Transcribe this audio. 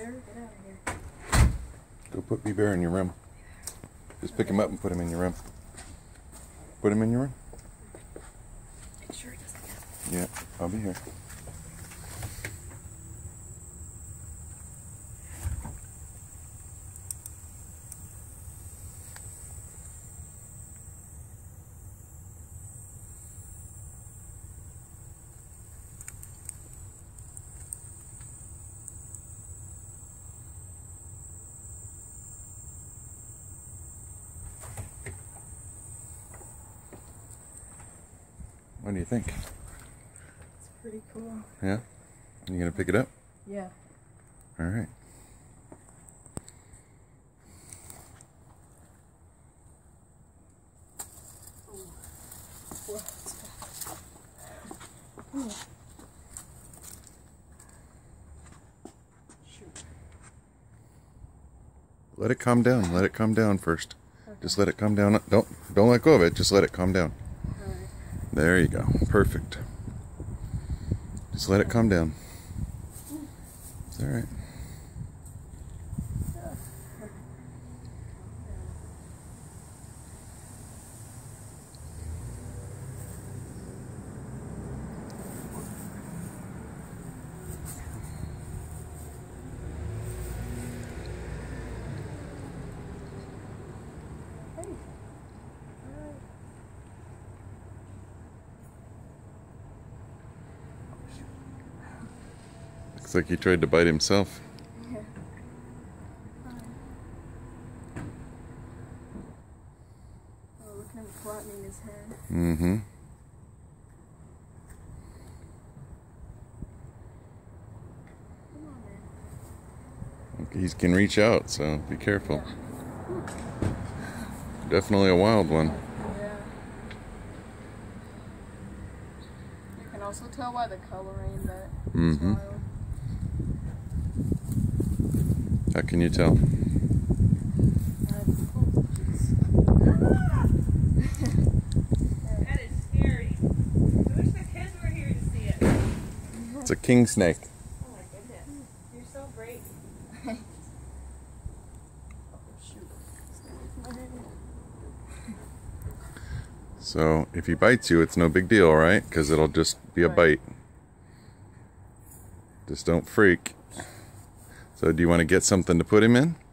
Bear, get out of here. Go put B-Bear in your room. Just pick him up and put him in your room. Put him in your room? Make sure he doesn't get out. Yeah, I'll be here. What do you think? It's pretty cool. Yeah? You gonna pick it up? Yeah. All right. Shoot. Let it calm down. Let it calm down first. Okay. Just let it calm down. Don't let go of it. Just let it calm down. All right. There you go. Perfect. Just let it calm down. It's all right. Looks like he tried to bite himself. Yeah. Oh, look at him flattening his head. Mm-hmm. Come on, man. He can reach out, so be careful. Yeah. Definitely a wild one. Yeah. You can also tell by the coloring that it's wild. How can you tell? That is scary. I wish the kids were here to see it. It's a king snake. Oh my goodness. You're so brave. So if he bites you, it's no big deal, right? Because it'll just be a bite. Just don't freak. So do you want to get something to put him in?